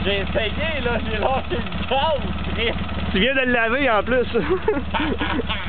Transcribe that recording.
J'ai essayé, là, j'ai lâché le gaz, Chris. Tu viens de le laver en plus.